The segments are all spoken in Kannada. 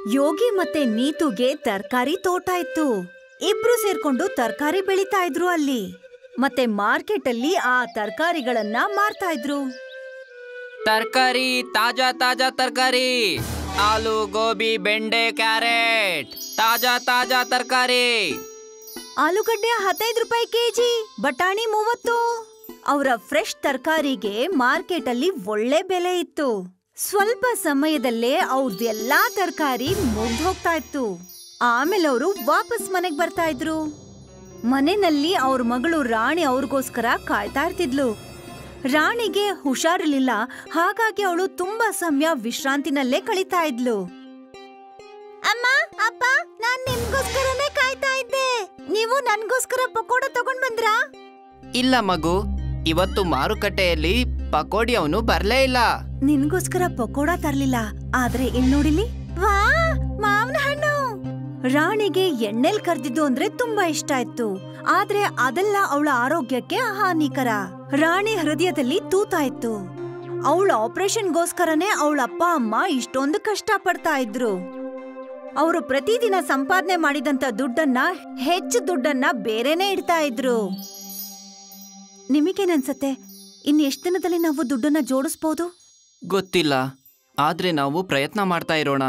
ಯೋಗಿ ಮತ್ತೆ ನೀತುಗೆ ತರಕಾರಿ ತೋಟ ಇತ್ತು. ಇಬ್ರು ಸೇರ್ಕೊಂಡು ತರಕಾರಿ ಬೆಳಿತಾ ಇದ್ರು ಅಲ್ಲಿ. ಮತ್ತೆ ಮಾರ್ಕೆಟ್ ಅಲ್ಲಿ ಆ ತರಕಾರಿಗಳನ್ನ ಮಾರ್ತಾ ಇದ್ರು. ತರಕಾರಿ, ತಾಜಾ ತಾಜಾ ತರಕಾರಿ, ಆಲೂ, ಗೋಬಿ, ಬೆಂಡೆ, ಕ್ಯಾರೆಟ್, ತಾಜಾ ತಾಜಾ ತರಕಾರಿ. ಆಲೂಗಡ್ಡೆ 15 ರೂಪಾಯಿ ಕೆಜಿ, ಬಟಾಣಿ 30. ಅವರ ಫ್ರೆಶ್ ತರಕಾರಿಗೆ ಮಾರ್ಕೆಟ್ ಅಲ್ಲಿ ಒಳ್ಳೆ ಬೆಲೆ ಇತ್ತು. ಸ್ವಲ್ಪ ಸಮಯದಲ್ಲೇ ಅವ್ರದ್ದೆಲ್ಲಾ ತರಕಾರಿ ಮುಗ್ದು ಹೋಗ್ತಾ ಇತ್ತು. ಆಮೇಲೆ ಅವರು ವಾಪಸ್ ಮನೆಗ್ ಬರ್ತಾ ಇದ್ರು. ಮನೆಯಲ್ಲಿ ಅವ್ರ ಮಗಳು ರಾಣಿ ಅವ್ರಿಗೋಸ್ಕರ ಕಾಯ್ತಾ ಇರ್ತಿದ್ಲು. ರಾಣಿಗೆ ಹುಷಾರಿರ್ಲಿಲ್ಲ, ಹಾಗಾಗಿ ಅವಳು ತುಂಬಾ ಸಮಯ ವಿಶ್ರಾಂತಿನಲ್ಲೇ ಕಳೀತಾ ಇದ್ಲು. ಅಮ್ಮ, ಅಪ್ಪ, ನಾನ್ ನಿಮ್ಗೋಸ್ಕರನೇ ಕಾಯ್ತಾ ಇದ್ದೆ. ನೀವು ನನ್ಗೋಸ್ಕರ ಪಕೋಡ ತಗೊಂಡ್ ಬಂದ್ರಾ? ಇಲ್ಲ ಮಗು, ಇವತ್ತು ಮಾರುಕಟ್ಟೆಯಲ್ಲಿ ಪಕೋಡಿ ಅವನು ಬರ್ಲೇ ಇಲ್ಲ. ನಿನ್ಗೋಸ್ಕರ ಪಕೋಡ ತರ್ಲಿಲ್ಲ, ಆದ್ರೆ ಇಲ್ ನೋಡಿಲಿ, ವಾ, ಮಾವಿನ ಹಣ್ಣು. ರಾಣಿಗೆ ಎಣ್ಣೆಲ್ ಕರ್ದಿದ್ದು ಅಂದ್ರೆ ತುಂಬಾ ಇಷ್ಟ ಇತ್ತು, ಆದ್ರೆ ಅದೆಲ್ಲ ಅವಳ ಆರೋಗ್ಯಕ್ಕೆ ಹಾನಿಕರ. ರಾಣಿ ಹೃದಯದಲ್ಲಿ ತೂತ ಇತ್ತು. ಅವಳ ಆಪರೇಷನ್ಗೋಸ್ಕರನೇ ಅವಳ ಅಪ್ಪ ಅಮ್ಮ ಇಷ್ಟೊಂದು ಕಷ್ಟ ಪಡ್ತಾ ಇದ್ರು. ಅವರು ಪ್ರತಿದಿನ ಸಂಪಾದನೆ ಮಾಡಿದಂತ ದುಡ್ಡನ್ನ, ಹೆಚ್ಚು ದುಡ್ಡನ್ನ ಬೇರೆನೆ ಇಡ್ತಾ ಇದ್ರು. ನಿಮಗೇನನ್ಸತ್ತೆ, ಇನ್ ಎಷ್ಟ್ ದಿನದಲ್ಲಿ ನಾವು ದುಡ್ಡನ್ನ ಜೋಡಿಸ್ಬೋದು? ಗೊತ್ತಿಲ್ಲ, ಆದ್ರೆ ನಾವು ಪ್ರಯತ್ನ ಮಾಡ್ತಾ ಇರೋಣ.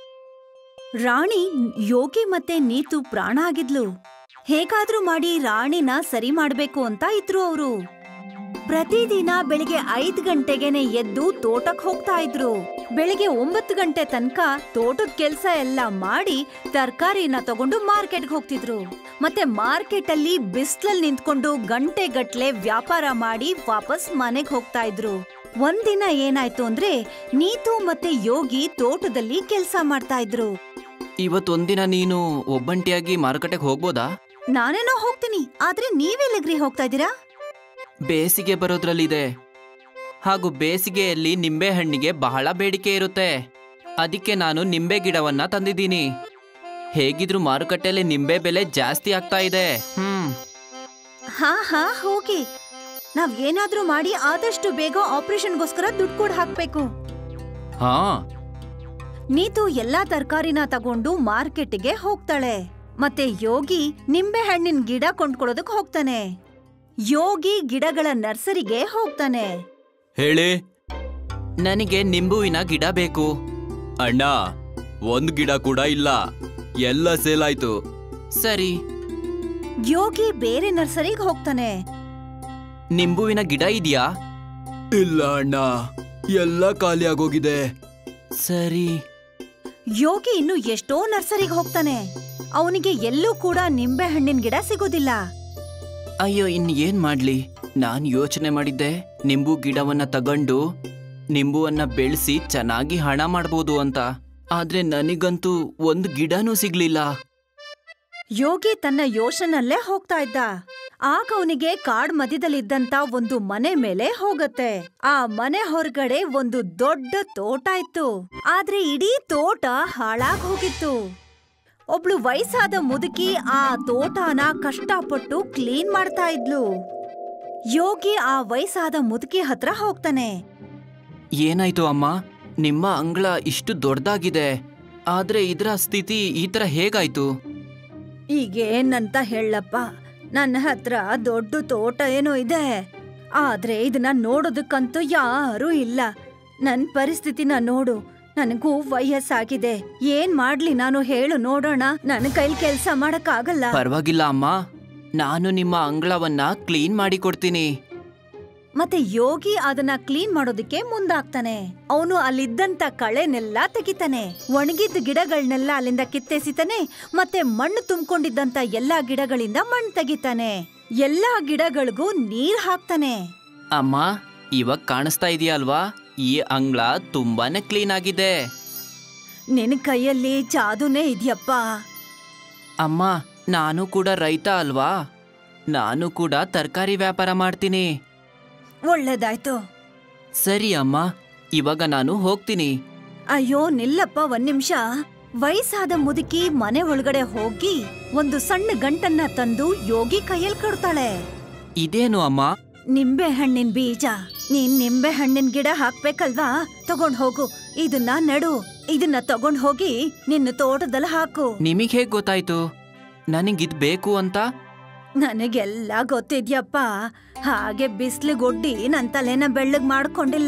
ರಾಣಿ, ಯೋಗಿ ಮತ್ತೆ ನೀತು ಪ್ರಾಣ ಆಗಿದ್ಲು. ಹೇಗಾದ್ರೂ ಮಾಡಿ ರಾಣಿನ ಸರಿ ಮಾಡ್ಬೇಕು ಅಂತ ಇದ್ರು ಅವರು. ಪ್ರತಿದಿನ ಬೆಳಿಗ್ಗೆ 5 ಗಂಟೆಗೆನೆ ಎದ್ದು ತೋಟಕ್ ಹೋಗ್ತಾ ಇದ್ರು. ಬೆಳಿಗ್ಗೆ 9 ಗಂಟೆ ತನಕ ತೋಟದ ಕೆಲ್ಸ ಎಲ್ಲ ಮಾಡಿ ತರಕಾರಿನ ತಗೊಂಡು ಮಾರ್ಕೆಟ್ಗೆ ಹೋಗ್ತಿದ್ರು. ಮತ್ತೆ ಮಾರ್ಕೆಟ್ ಅಲ್ಲಿ ಬಿಸ್ಲಲ್ಲಿ ನಿಂತ್ಕೊಂಡು ಗಂಟೆಗಟ್ಲೆ ವ್ಯಾಪಾರ ಮಾಡಿ ವಾಪಸ್ ಮನೆಗ್ ಹೋಗ್ತಾ ಇದ್ರು. ಒಂದಿನ ಏನಾಯ್ತು ಅಂದ್ರೆ, ನೀತು ಮತ್ತೆ ಯೋಗಿ ತೋಟದಲ್ಲಿ ಕೆಲ್ಸ ಮಾಡ್ತಾ ಇದ್ರು. ಇವತ್ತೊಂದಿನ ನೀನು ಒಬ್ಬಂಟಿಯಾಗಿ ಮಾರುಕಟ್ಟೆಗೆ ಹೋಗ್ಬೋದಾ? ನಾನೇನೋ ಹೋಗ್ತೀನಿ, ಆದ್ರೆ ನೀವೆಲ್ಲಿಗ್ರಿ ಹೋಗ್ತಾ ಇದ್ದೀರಾ? ಬೇಸಿಗೆ ಬರೋದ್ರಲ್ಲಿದೆ, ಹಾಗೂ ಬೇಸಿಗೆಯಲ್ಲಿ ನಿಂಬೆ ಹಣ್ಣಿಗೆ ಬಹಳ ಬೇಡಿಕೆ ಇರುತ್ತೆ. ಅದಕ್ಕೆ ನಾನು ನಿಂಬೆ ಗಿಡವನ್ನ ತಂದಿದ್ದೀನಿ. ಹೇಗಿದ್ರು ಮಾರುಕಟ್ಟೆಯಲ್ಲಿ ನಿಂಬೆ ಬೆಲೆ ಜಾಸ್ತಿ ಆಗ್ತಾ ಇದೆ. ಹಾ, ಹೋಗಿ. ನಾವ್ ಏನಾದ್ರೂ ಮಾಡಿ ಆದಷ್ಟು ಬೇಗ ಆಪರೇಷನ್ಗೋಸ್ಕರ ದುಡ್ಡು ಕೂಡ ಹಾಕ್ಬೇಕು. ಹಾ. ನೀತು ಎಲ್ಲಾ ತರಕಾರಿನ ತಗೊಂಡು ಮಾರ್ಕೆಟ್ಗೆ ಹೋಗ್ತಾಳೆ. ಮತ್ತೆ ಯೋಗಿ ನಿಂಬೆ ಹಣ್ಣಿನ ಗಿಡ ಕೊಂಡ್ಕೊಳ್ಳೋದಕ್ ಹೋಗ್ತಾನೆ. ಯೋಗಿ ಗಿಡಗಳ ನರ್ಸರಿಗೆ ಹೋಗ್ತಾನೆ. ಹೇಳಿ, ನನಗೆ ನಿಂಬುವಿನ ಗಿಡ ಬೇಕು. ಅಣ್ಣ, 1 ಗಿಡ ಕೂಡ ಇಲ್ಲ, ಎಲ್ಲ ಸೇಲ್ ಆಯ್ತು. ಸರಿ. ಯೋಗಿ ಬೇರೆ ನರ್ಸರಿಗೆ ಹೋಗ್ತಾನೆ. ನಿಂಬುವಿನ ಗಿಡ ಇದೆಯಾ? ಇಲ್ಲ ಅಣ್ಣ, ಎಲ್ಲ ಖಾಲಿ ಆಗೋಗಿದೆ. ಸರಿ. ಯೋಗಿ ಇನ್ನು ಎಷ್ಟೋ ನರ್ಸರಿಗೆ ಹೋಗ್ತಾನೆ. ಅವನಿಗೆ ಎಲ್ಲೂ ಕೂಡ ನಿಂಬೆ ಹಣ್ಣಿನ ಗಿಡ ಸಿಗೋದಿಲ್ಲ. ಅಯ್ಯೋ, ಏನ್ ಮಾಡ್ಲಿ? ನಾನ್ ಯೋಚನೆ ಮಾಡಿದ್ದೆ ನಿಂಬು ಗಿಡವನ್ನ ತಗೊಂಡು ನಿಂಬುವನ್ನ ಬೆಳೆಸಿ ಚೆನ್ನಾಗಿ ಹಣ ಮಾಡ್ಬೋದು ಅಂತ. ಆದ್ರೆ ನನಗಂತೂ 1 ಗಿಡನೂ ಸಿಗ್ಲಿಲ್ಲ. ಯೋಗಿ ತನ್ನ ಯೋಚನಲ್ಲೇ ಹೋಗ್ತಾ ಇದ್ದ. ಆಗ ಅವನಿಗೆ ಕಾಡ್ ಮಧ್ಯದಲ್ಲಿದ್ದಂತ ಒಂದು ಮನೆ ಮೇಲೆ ಹೋಗತ್ತೆ. ಆ ಮನೆ ಹೊರಗಡೆ ಒಂದು ದೊಡ್ಡ ತೋಟ ಇತ್ತು, ಆದ್ರೆ ಇಡೀ ತೋಟ ಹಾಳಾಗ್ ಹೋಗಿತ್ತು. ಒಬ್ಳು ವಯಸ್ಸಾದ ಮುದುಕಿ ಆ ತೋಟನ ಕಷ್ಟಪಟ್ಟು ಕ್ಲೀನ್ ಮಾಡ್ತಾ ಇದ್ಲು. ಯೋಗಿ ಆ ವಯಸ್ಸಾದ ಮುದುಕಿ ಹತ್ರ ಹೋಗ್ತಾನೆ. ಏನಾಯ್ತು ಅಮ್ಮ? ನಿಮ್ಮ ಅಂಗಳ ಇಷ್ಟು ದೊಡ್ಡದಾಗಿದೆ, ಆದ್ರೆ ಇದರ ಸ್ಥಿತಿ ಈ ತರ ಹೇಗಾಯ್ತು? ಈಗೇನಂತ ಹೇಳಪ್ಪ, ನನ್ನ ಹತ್ರ ದೊಡ್ಡ ತೋಟ ಏನೋ ಇದೆ, ಆದ್ರೆ ಇದನ್ನ ನೋಡೋದಕ್ಕಂತೂ ಯಾರೂ ಇಲ್ಲ. ನನ್ ಪರಿಸ್ಥಿತಿನ ನೋಡು, ನನಗೂ ವಯಸ್ಸಾಗಿದೆ. ಏನ್ ಮಾಡ್ಲಿ ನಾನು, ಹೇಳು ನೋಡೋಣ. ನನ್ನ ಕೈಲಿ ಕೆಲ್ಸ ಮಾಡಕ್ಕಾಗಲ್ಲ. ಪರವಾಗಿಲ್ಲ ಅಮ್ಮ, ನಾನು ನಿಮ್ಮ ಅಂಗಳವನ್ನ ಕ್ಲೀನ್ ಮಾಡಿ ಕೊಡ್ತೀನಿ. ಮತ್ತೆ ಯೋಗಿ ಅದನ್ನ ಕ್ಲೀನ್ ಮಾಡೋದಕ್ಕೆ ಮುಂದಾಗ್ತಾನೆ. ಅವನು ಅಲ್ಲಿದ್ದಂತ ಕಳೆನೆಲ್ಲ ತೆಗಿತಾನೆ, ಒಣಗಿದ್ದ ಗಿಡಗಳನ್ನೆಲ್ಲ ಅಲ್ಲಿಂದ ಕಿತ್ತೆಸಿತಾನೆ, ಮತ್ತೆ ಮಣ್ಣು ತುಂಬಿಕೊಂಡಿದ್ದಂತ ಎಲ್ಲಾ ಗಿಡಗಳಿಂದ ಮಣ್ಣು ತೆಗಿತಾನೆ. ಎಲ್ಲಾ ಗಿಡಗಳಿಗೂ ನೀರ್ ಹಾಕ್ತಾನೆ. ಅಮ್ಮ, ಇವಾಗ ಕಾಣಿಸ್ತಾ ಇದೆಯಲ್ವಾ, ಈ ಅಂಗಳ ತುಂಬಾನೇ ಕ್ಲೀನ್ ಆಗಿದೆ. ನಿನ್ ಕೈಯಲ್ಲಿ ಜಾದೂನೇ ಇದೆಯಪ್ಪ. ಅಮ್ಮ, ನಾನು ಕೂಡ ರೈತ ಅಲ್ವಾ, ನಾನು ಕೂಡ ತರಕಾರಿ ವ್ಯಾಪಾರ ಮಾಡ್ತೀನಿ. ಒಳ್ಳೇದಾಯ್ತು. ಸರಿ ಅಮ್ಮ, ಇವಾಗ ನಾನು ಹೋಗ್ತೀನಿ. ಅಯ್ಯೋ ನಿಲ್ಲಪ್ಪ, 1 ನಿಮಿಷ. ವಯಸ್ಸಾದ ಮುದುಕಿ ಮನೆ ಒಳಗಡೆ ಹೋಗಿ ಒಂದು ಸಣ್ಣ ಗಂಟನ್ನ ತಂದು ಯೋಗಿ ಕೈಯಲ್ಲಿ ಕೊಡ್ತಾಳೆ. ಇದೇನು ಅಮ್ಮ? ನಿಂಬೆ ಹಣ್ಣಿನ ಬೀಜ. ನೀನ್ ನಿಂಬೆ ಹಣ್ಣಿನ ಗಿಡ ಹಾಕ್ಬೇಕಲ್ವಾ? ತಗೊಂಡ್ ಹೋಗು, ಇದನ್ನ ನಡು. ಇದನ್ನ ತಗೊಂಡ್ ಹೋಗಿ ನಿನ್ನ ತೋಟದಲ್ಲಿ ಹಾಕು. ನಿಮಗ್ ಹೇಗ್ ಗೊತ್ತಾಯ್ತು ನನಗಿದ್ ಬೇಕು ಅಂತ? ನನಗೆಲ್ಲ ಗೊತ್ತಿದ್ಯಪ್ಪ. ಹಾಗೆ ಬಿಸ್ಲಿಗೊಡ್ಡಿ ನನ್ ತಲೆನ ಬೆಳ್ಳಗ್ ಮಾಡ್ಕೊಂಡಿಲ್ಲ.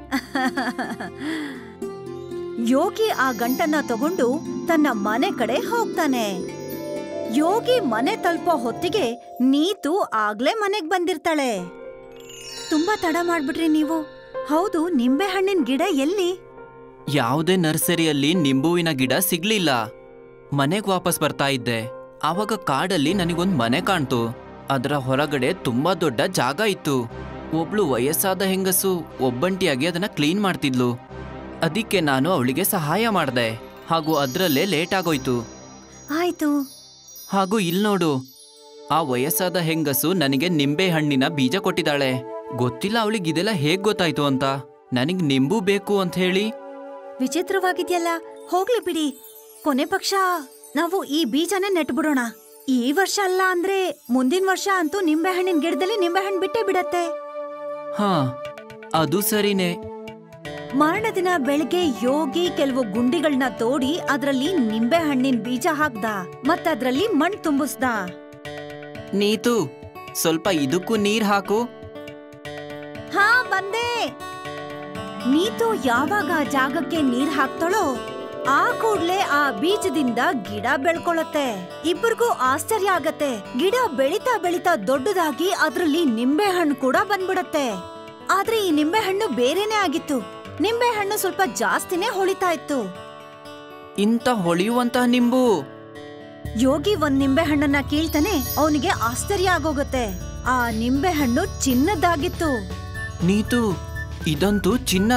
ಯೋಗಿ ಆ ಗಂಟನ್ನ ತಗೊಂಡು ತನ್ನ ಮನೆ ಕಡೆ ಹೋಗ್ತಾನೆ. ಯೋಗಿ ಮನೆ ತಲುಪೋ ಹೊತ್ತಿಗೆ ನೀತು ಆಗ್ಲೇ ಮನೆಗ್ ಬಂದಿರ್ತಾಳೆ. ತುಂಬಾ ತಡ ಮಾಡ್ಬಿಟ್ರಿ ನೀವು. ಹೌದು, ನಿಂಬೆ ಹಣ್ಣಿನ ಗಿಡ ಎಲ್ಲಿ? ಯಾವುದೇ ನರ್ಸರಿಯಲ್ಲಿ ನಿಂಬುವಿನ ಗಿಡ ಸಿಗ್ಲಿಲ್ಲ. ಮನೆಗ್ ವಾಪಸ್ ಬರ್ತಾ ಇದ್ದೆ. ಆವಾಗ ಕಾಡಲ್ಲಿ ನನಗೊಂದ್ ಮನೆ ಕಾಣ್ತು. ಅದರ ಹೊರಗಡೆ ತುಂಬಾ ದೊಡ್ಡ ಜಾಗ ಇತ್ತು. ಒಬ್ಳು ವಯಸ್ಸಾದ ಹೆಂಗಸು ಒಬ್ಬಂಟಿಯಾಗಿ ಅದನ್ನ ಕ್ಲೀನ್ ಮಾಡ್ತಿದ್ಲು. ಅದಕ್ಕೆ ನಾನು ಅವಳಿಗೆ ಸಹಾಯ ಮಾಡ್ದೆ. ಹಾಗೂ ಅದ್ರಲ್ಲೇ ಲೇಟ್ ಆಗೋಯ್ತು. ಆಯ್ತು. ಹಾಗೂ ಇಲ್ ನೋಡು, ಆ ವಯಸ್ಸಾದ ಹೆಂಗಸು ನನಗೆ ನಿಂಬೆ ಹಣ್ಣಿನ ಬೀಜ ಕೊಟ್ಟಿದ್ದಾಳೆ. ಗೊತ್ತಿಲ್ಲ ಅವಳಿಗೆ ಇದೆಲ್ಲ ಹೇಗ್ ಗೊತ್ತಾಯ್ತು ಅಂತ. ನನಗ್ ನಿಂಬು ಬೇಕು ಅಂತ ಹೇಳಿ. ವಿಚಿತ್ರವಾಗಿದ್ಯಲ್ಲ. ಹೋಗ್ಲಿ ಬಿಡಿ. ಕೊನೆ ಪಕ್ಷ ನಾವು ಈ ಬೀಜನೇ ನೆಟ್ಬಿಡೋಣ. ಈ ವರ್ಷ ಅಲ್ಲ ಅಂದ್ರೆ ಮುಂದಿನ ವರ್ಷ ಅಂತೂ ನಿಂಬೆ ಹಣ್ಣಿನ ಗಿಡದಲ್ಲಿ ನಿಂಬೆ ಹಣ್ಣು ಬಿಟ್ಟೇ ಬಿಡತ್ತೆ. ಹಾ, ಅದು ಸರಿನೇ. ಮಾರನೇ ದಿನ ಬೆಳಗ್ಗೆ ಯೋಗಿ ಕೆಲವು ಗುಂಡಿಗಳನ್ನ ತೋಡಿ ಅದ್ರಲ್ಲಿ ನಿಂಬೆ ಹಣ್ಣಿನ ಬೀಜ ಹಾಕ್ದ. ಮತ್ತದ್ರಲ್ಲಿ ಮಣ್ಣು ತುಂಬಿಸ್ದ. ನೀತು, ಸ್ವಲ್ಪ ಇದಕ್ಕೂ ನೀರ್ ಹಾಕು. ಹಾ, ಬಂದೆ. ನೀತು ಯಾವಾಗ ಜಾಗಕ್ಕೆ ನೀರ್ ಹಾಕ್ತಾಳೋ ಆ ಕೂಡ್ಲೆ ಆ ಬೀಜದಿಂದ ಗಿಡ ಬೆಳ್ಕೊಳತ್ತೆ. ಇಬ್ಬರಿಗೂ ಆಶ್ಚರ್ಯ ಆಗತ್ತೆ. ಗಿಡ ಬೆಳಿತಾ ಬೆಳಿತಾ ದೊಡ್ಡದಾಗಿ ಅದ್ರಲ್ಲಿ ನಿಂಬೆ ಹಣ್ಣು ಕೂಡ ಬಂದ್ಬಿಡತ್ತೆ. ಆದ್ರೆ ಈ ನಿಂಬೆ ಹಣ್ಣು ಬೇರೆನೇ ಆಗಿತ್ತು. ನಿಂಬೆ ಹಣ್ಣು ಸ್ವಲ್ಪ ಜಾಸ್ತಿನೇ ಹೊಳಿತಾ ಇತ್ತು. ಇಂತ ಹೊಳೆಯುವಂತಹ ನಿಂಬು. ಯೋಗಿ ಒಂದ್ ನಿಂಬೆ ಹಣ್ಣನ್ನ ಕೀಳ್ತಾನೆ. ಅವನಿಗೆ ಆಶ್ಚರ್ಯ ಆಗೋಗತ್ತೆ. ಆ ನಿಂಬೆ ಹಣ್ಣು ಚಿನ್ನದಾಗಿತ್ತು. ನೀತು, ಇದಂತೂ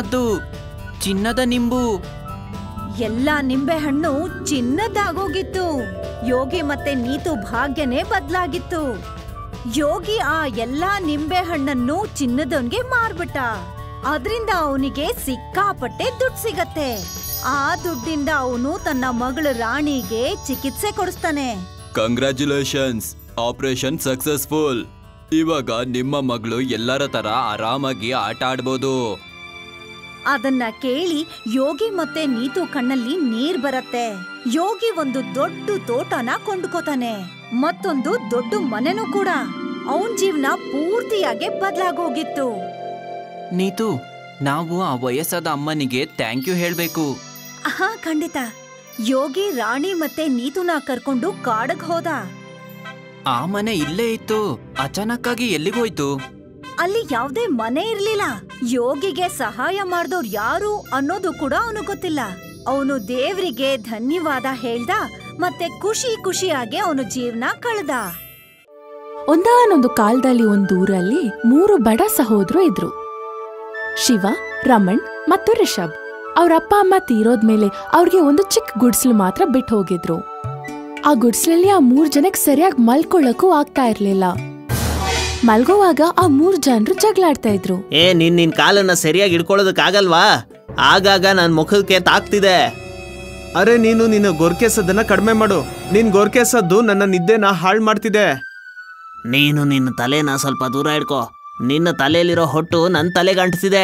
ಚಿನ್ನದ ನಿಂಬು. ಎಲ್ಲಾ ನಿಂಬೆ ಹಣ್ಣು ಚಿನ್ನದಾಗೋಗಿತ್ತು. ಯೋಗಿ ಮತ್ತೆ ನೀತು ಭಾಗ್ಯನೇ ಬದ್ಲಾಗಿತ್ತು. ಯೋಗಿ ಆ ಎಲ್ಲಾ ನಿಂಬೆ ಹಣ್ಣನ್ನು ಚಿನ್ನದವನ್ಗೆ ಮಾರ್ಬಿಟ್ಟ. ಅದ್ರಿಂದ ಅವನಿಗೆ ಸಿಕ್ಕಾಪಟ್ಟೆ ದುಡ್ಡು ಸಿಗತ್ತೆ. ಆ ದುಡ್ಡಿಂದ ಅವನು ತನ್ನ ಮಗಳು ರಾಣಿಗೆ ಚಿಕಿತ್ಸೆ ಕೊಡಿಸ್ತಾನೆ. Congratulations, operation successful. ಇವಾಗ ನಿಮ್ಮ ಮಗಳು ಎಲ್ಲರ ತರ ಆರಾಮಾಗಿ ಆಟ ಆಡ್ಬೋದು. ಅದನ್ನ ಕೇಳಿ ಯೋಗಿ ಮತ್ತೆ ನೀತು ಕಣ್ಣಲ್ಲಿ ನೀರ್ ಬರತ್ತೆ. ಯೋಗಿ ಒಂದು ದೊಡ್ಡ ತೋಟನ ಕೊಂಡ್ಕೋತಾನೆ. ಮತ್ತೊಂದು ದೊಡ್ಡ ಮನೆನೂ ಕೂಡ. ಅವನ್ ಜೀವನ ಪೂರ್ತಿಯಾಗಿ ಬದಲಾಗೋಗಿತ್ತು. ನೀತು, ನಾವು ಆ ವಯಸ್ಸಾದ ಅಮ್ಮನಿಗೆ ಥ್ಯಾಂಕ್ ಯು ಹೇಳ್ಬೇಕು. ಹಾ, ಖಂಡಿತ. ಯೋಗಿ ರಾಣಿ ಮತ್ತೆ ನೀತುನ ಕರ್ಕೊಂಡು ಕಾಡಕ್ ಹೋದ. ಆ ಮನೆ ಇಲ್ಲೇ ಇತ್ತು. ಅಚಾನಕ್ಕಾಗಿ ಎಲ್ಲಿಗೋಯ್ತು? ಅಲ್ಲಿ ಯಾವ್ದೇ ಮನೆ ಇರ್ಲಿಲ್ಲ. ಯೋಗಿಗೆ ಸಹಾಯ ಮಾಡ್ದವ್ರು ಯಾರು ಅನ್ನೋದು ಕೂಡ ಅವನು ಗೊತ್ತಿಲ್ಲ. ಅವನು ದೇವ್ರಿಗೆ ಧನ್ಯವಾದ ಹೇಳ್ದ. ಮತ್ತೆ ಖುಷಿಯಾಗಿ ಅವನು ಜೀವನ ಕಳೆದ. ಒಂದಾನೊಂದು ಕಾಲದಲ್ಲಿ ಒಂದೂರಲ್ಲಿ 3 ಬಡ ಸಹೋದರರು ಇದ್ರು. ಶಿವ, ರಮಣ್ ಮತ್ತು ರಿಷಬ್. ಅವ್ರ ಅಪ್ಪ ಅಮ್ಮ ತೀರೋದ್ಮೇಲೆ ಅವ್ರಿಗೆ ಒಂದು ಚಿಕ್ಕ ಗುಡ್ಸ್ಲು ಮಾತ್ರ ಬಿಟ್ಟು ಹೋಗಿದ್ರು. ಆ ಗುಡ್ಸ್ಲಲ್ಲಿ ಆ 3 ಜನಕ್ಕೆ ಸರಿಯಾಗಿ ಮಲ್ಕೊಳ್ಳಕ್ಕೂ ಆಗ್ತಾ ಇರ್ಲಿಲ್ಲ. ಮಲ್ಗೋವಾಗ ಆ 3 ಜನರು ಜಗಳಾಡ್ತಾ ಇದ್ರು. ನಿನ್ ಕಾಲನ್ನ ಸರಿಯಾಗಿ ಹಿಡ್ಕೊಳ್ಳೋದಕ್ಕಾಗಲ್ವಾ? ಆಗಾಗ ನನ್ ಮುಖಕ್ಕೆ ತಾಕ್ತಿದೆ. ಅರೆ, ನೀನು ನಿನ್ನ ಗೊರ್ಕೆಸದನ್ನ ಕಡಿಮೆ ಮಾಡು. ನಿನ್ ಗೊರ್ಕೆಸದ್ದು ನನ್ನ ನಿದ್ದೆನ ಹಾಳು ಮಾಡ್ತಿದೆ. ನೀನು ನಿನ್ನ ತಲೆನ ಸ್ವಲ್ಪ ದೂರ ಇಡ್ಕೋ. ನಿನ್ನ ತಲೆಯಲ್ಲಿರೋ ಹೊಟ್ಟು ನನ್ನ ತಲೆಗೆ ಅಂಟಿಸಿದೆ.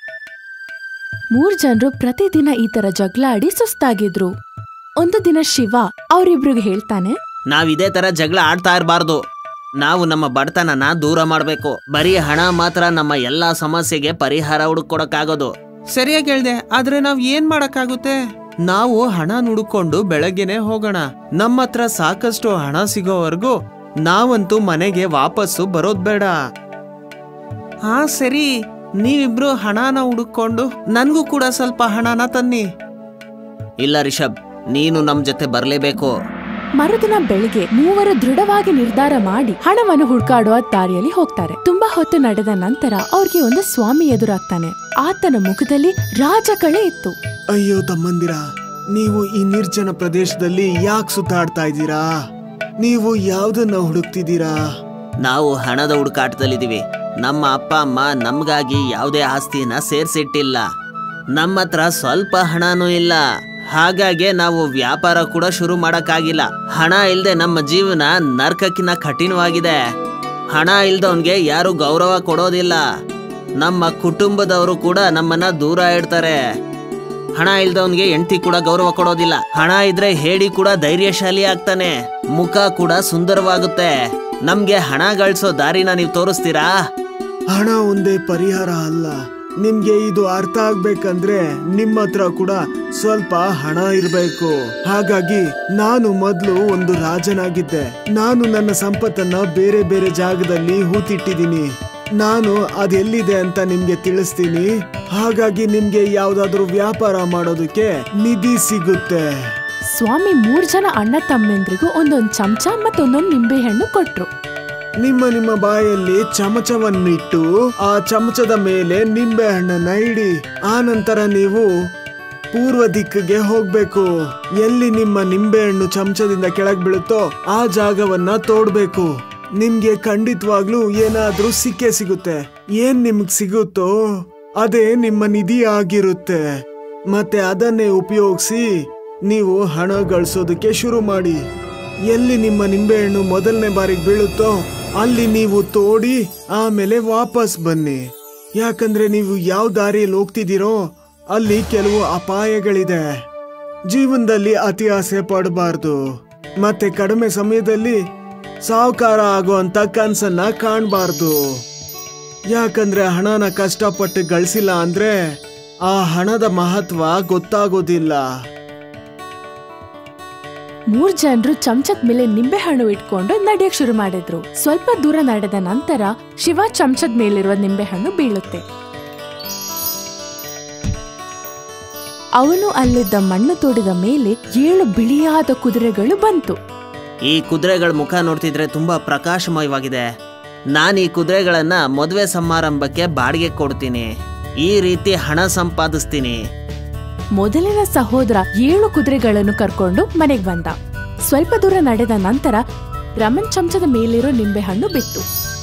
3 ಜನರು ಪ್ರತಿದಿನ ಈ ತರ ಜಗಳಾಡಿ ಸುಸ್ತಾಗಿದ್ರು. ಒಂದು ದಿನ ಶಿವ ಅವರಿಬ್ರಿಗೆ ಹೇಳ್ತಾನೆ, ನಾವಿದೇ ತರ ಜಗಳ ಆಡ್ತಾ ಇರಬಾರ್ದು. ನಾವು ನಮ್ಮ ಬಡತನನ ದೂರ ಮಾಡ್ಬೇಕು. ಬರೀ ಹಣ ಮಾತ್ರ ನಮ್ಮ ಎಲ್ಲಾ ಸಮಸ್ಯೆಗೆ ಪರಿಹಾರ ಹುಡುಕೊಡಕ್ಕಾಗೋದು. ಸರಿಯಾಗಿ ಹೇಳ್ದೆ. ಆದ್ರೆ ನಾವ್ ಏನ್ ಮಾಡಕ್ಕಾಗುತ್ತೆ? ನಾವು ಹಣ ನುಡ್ಕೊಂಡು ಬೆಳಗ್ಗೆನೆ ಹೋಗೋಣ. ನಮ್ಮ ಹತ್ರ ಸಾಕಷ್ಟು ಹಣ ಸಿಗೋವರೆಗೂ ನಾವಂತೂ ಮನೆಗೆ ವಾಪಸ್ಸು ಬರೋದ್ ಬೇಡ. ಹಾ ಸರಿ, ನೀವಿಬ್ರು ಹಣನ ಹುಡುಕೊಂಡು ನನ್ಗೂ ಕೂಡ ಸ್ವಲ್ಪ ಹಣನ ತನ್ನಿ. ಇಲ್ಲ ರಿಷಬ್, ನೀನು ನಮ್ ಜೊತೆ ಬರ್ಲೇಬೇಕು. ಮರುದಿನ ಬೆಳಿಗ್ಗೆ 3 ದೃಢವಾಗಿ ನಿರ್ಧಾರ ಮಾಡಿ ಹಣವನ್ನು ಹುಡುಕಾಡುವ ದಾರಿಯಲ್ಲಿ ಹೋಗ್ತಾರೆ. ತುಂಬಾ ಹೊತ್ತು ನಡೆದ ನಂತರ ಅವ್ರಿಗೆ ಒಂದು ಸ್ವಾಮಿ ಎದುರಾಗ್ತಾನೆ. ಆತನ ಮುಖದಲ್ಲಿ ರಾಜಕಳೆ ಇತ್ತು. ಅಯ್ಯೋ ತಮ್ಮಂದಿರ, ನೀವು ಈ ನಿರ್ಜನ ಪ್ರದೇಶದಲ್ಲಿ ಯಾಕೆ ಸುತ್ತಾಡ್ತಾ ಇದ್ದೀರಾ? ನೀವು ಯಾವ್ದನ್ನ ಹುಡುಕ್ತಿದ್ದೀರಾ? ನಾವು ಹಣದ ಹುಡುಕಾಟದಲ್ಲಿದ್ದೀವಿ. ನಮ್ಮ ಅಪ್ಪ ಅಮ್ಮ ನಮ್ಗಾಗಿ ಯಾವುದೇ ಆಸ್ತಿನ ಸೇರ್ಸಿಟ್ಟಿಲ್ಲ. ನಮ್ಮ ಹತ್ರ ಸ್ವಲ್ಪ ಹಣನೂ ಇಲ್ಲ. ಹಾಗಾಗಿ ನಾವು ವ್ಯಾಪಾರ ಕೂಡ ಶುರು ಮಾಡಕ್ಕಾಗಿಲ್ಲ. ಹಣ ಇಲ್ಲದೆ ನಮ್ಮ ಜೀವನ ನರ್ಕಕ್ಕಿಂತ ಕಠಿಣವಾಗಿದೆ. ಹಣ ಇಲ್ದವನ್ಗೆ ಯಾರು ಗೌರವ ಕೊಡೋದಿಲ್ಲ. ನಮ್ಮ ಕುಟುಂಬದವರು ಕೂಡ ನಮ್ಮನ್ನ ದೂರ ಇಡ್ತಾರೆ. ಹಣ ಇಲ್ದವನ್ಗೆ ಹೆಂಡತಿ ಕೂಡ ಗೌರವ ಕೊಡೋದಿಲ್ಲ. ಹಣ ಇದ್ರೆ ಹೇಳಿ ಕೂಡ ಧೈರ್ಯಶಾಲಿ ಆಗ್ತಾನೆ, ಮುಖ ಕೂಡ ಸುಂದರವಾಗುತ್ತೆ. ನಮ್ಗೆ ಹಣ ಗಳಿಸೋ ದಾರಿನ ನೀವು ತೋರಿಸ್ತೀರಾ? ಹಣ ಒಂದೇ ಪರಿಹಾರ ಅಲ್ಲ. ನಿಮ್ಗೆ ಇದು ಅರ್ಥ ಆಗ್ಬೇಕಂದ್ರೆ ನಿಮ್ಮ ಹತ್ರ ಕೂಡ ಸ್ವಲ್ಪ ಹಣ ಇರ್ಬೇಕು. ಹಾಗಾಗಿ ನಾನು ಮೊದ್ಲು ಒಂದು ರಾಜನಾಗಿದ್ದೆ. ನಾನು ನನ್ನ ಸಂಪತ್ತನ್ನ ಬೇರೆ ಬೇರೆ ಜಾಗದಲ್ಲಿ ಹೂತಿಟ್ಟಿದ್ದೀನಿ. ನಾನು ಅದೆಲ್ಲಿದೆ ಅಂತ ನಿಮ್ಗೆ ತಿಳಿಸ್ತೀನಿ. ಹಾಗಾಗಿ ನಿಮ್ಗೆ ಯಾವ್ದಾದ್ರು ವ್ಯಾಪಾರ ಮಾಡೋದಕ್ಕೆ ನಿಧಿ ಸಿಗುತ್ತೆ. ಸ್ವಾಮಿ 3 ಜನ ಅಣ್ಣ ತಮ್ಮೆಂದ್ರಿಗೂ ಒಂದೊಂದು ಚಮಚ ಮತ್ತೊಂದೊಂದು ನಿಂಬೆಹಣ್ಣು ಕೊಟ್ರು. ನಿಮ್ಮ ಬಾಯಲ್ಲಿ ಚಮಚವನ್ನಿಟ್ಟು ಆ ಚಮಚದ ಮೇಲೆ ನಿಂಬೆ ಹಣ್ಣನ್ನ ಇಡಿ. ಆ ನಂತರ ನೀವು ಪೂರ್ವ ದಿಕ್ಕಿಗೆ ಹೋಗ್ಬೇಕು. ಎಲ್ಲಿ ನಿಮ್ಮ ನಿಂಬೆ ಹಣ್ಣು ಚಮಚದಿಂದ ಕೆಳಗ್ ಬೀಳುತ್ತೋ ಆ ಜಾಗವನ್ನ ತೋಡ್ಬೇಕು. ನಿಮ್ಗೆ ಖಂಡಿತವಾಗ್ಲೂ ಏನಾದ್ರೂ ಸಿಕ್ಕೇ ಸಿಗುತ್ತೆ. ಏನ್ ನಿಮ್ಗ್ ಸಿಗುತ್ತೋ ಅದೇ ನಿಮ್ಮ ನಿಧಿ ಆಗಿರುತ್ತೆ. ಮತ್ತೆ ಅದನ್ನೇ ಉಪಯೋಗಿಸಿ ನೀವು ಹಣ ಗಳಿಸೋದಕ್ಕೆ ಶುರು ಮಾಡಿ. ಎಲ್ಲಿ ನಿಮ್ಮ ನಿಂಬೆಹಣ್ಣು ಮೊದಲನೇ ಬಾರಿಗೆ ಬೀಳುತ್ತೋ ಅಲ್ಲಿ ನೀವು ತೋಡಿ ಆಮೇಲೆ ವಾಪಸ್ ಬನ್ನಿ. ಯಾಕಂದ್ರೆ ನೀವು ಯಾವ ದಾರಿಯಲ್ಲಿ ಹೋಗ್ತಿದ್ದೀರೋ ಅಲ್ಲಿ ಕೆಲವು ಅಪಾಯಗಳಿದೆ. ಜೀವನದಲ್ಲಿ ಅತಿ ಆಸೆ ಪಡಬಾರ್ದು. ಮತ್ತೆ ಕಡಿಮೆ ಸಮಯದಲ್ಲಿ ಸಾಹುಕಾರ ಆಗುವಂತ ಕನ್ಸನ್ನ ಕಾಣಬಾರ್ದು. ಯಾಕಂದ್ರೆ ಹಣನ ಕಷ್ಟಪಟ್ಟು ಗಳಿಸಿಲ್ಲ ಅಂದ್ರೆ ಆ ಹಣದ ಮಹತ್ವ ಗೊತ್ತಾಗೋದಿಲ್ಲ. 3 ಜನರು ಚಮಚದ ಮೇಲೆ ನಿಂಬೆಹಣ್ಣು ಇಟ್ಕೊಂಡು ನಡೆಯಕ್ ಶುರು ಮಾಡಿದ್ರು. ಸ್ವಲ್ಪ ದೂರ ನಡೆದ ನಂತರ ಶಿವ ಚಮಚದ ಮೇಲಿರುವ ನಿಂಬೆಹಣ್ಣು ಬೀಳುತ್ತೆ. ಅವನು ಅಲ್ಲಿದ್ದ ಮಣ್ಣು ತೋಡಿದ ಮೇಲೆ 7 ಬಿಳಿಯಾದ ಕುದುರೆಗಳು ಬಂತು. ಈ ಕುದುರೆಗಳ ಮುಖ ನೋಡ್ತಿದ್ರೆ ತುಂಬಾ ಪ್ರಕಾಶಮಯವಾಗಿದೆ. ನಾನು ಈ ಕುದುರೆಗಳನ್ನ ಮದುವೆ ಸಮಾರಂಭಕ್ಕೆ ಬಾಡಿಗೆ ಕೊಡ್ತೀನಿ. ಈ ರೀತಿ ಹಣ ಸಂಪಾದಿಸ್ತೀನಿ. ಮೊದಲಿನ ಸಹೋದರ 7 ಕುದುರೆಗಳನ್ನು ಕರ್ಕೊಂಡು ಮನೆಗೆ ಬಂದ. ಸ್ವಲ್ಪ ದೂರ ನಡೆದ ನಂತರ ರಮನ್ ಚಮಚದ ಮೇಲಿರೋ ನಿಂಬೆಹಣ್ಣು ಬಿತ್ತು.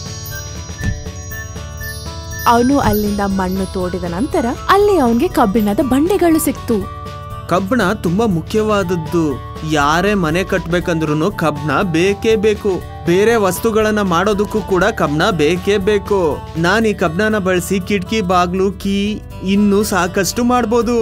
ಅವನು ಅಲ್ಲಿಂದ ಮಣ್ಣು ತೋಡಿದ ನಂತರ ಅಲ್ಲಿ ಅವನಿಗೆ ಕಬ್ಬಿಣದ ಬಂಡೆಗಳು ಸಿಕ್ತು. ಕಬ್ಬಣ ತುಂಬಾ ಮುಖ್ಯವಾದದ್ದು. ಯಾರೇ ಮನೆ ಕಟ್ಬೇಕಂದ್ರೂ ಕಬ್ಬಣ ಬೇಕೇ ಬೇಕು. ಬೇರೆ ವಸ್ತುಗಳನ್ನ ಮಾಡೋದಕ್ಕೂ ಕೂಡ ಕಬ್ಬಣ ಬೇಕೇ ಬೇಕು. ನಾನ್ ಈ ಕಬ್ಬಣನ ಬಳಸಿ ಕಿಟಕಿ, ಬಾಗ್ಲು, ಕೀ ಇನ್ನೂ ಸಾಕಷ್ಟು ಮಾಡ್ಬೋದು.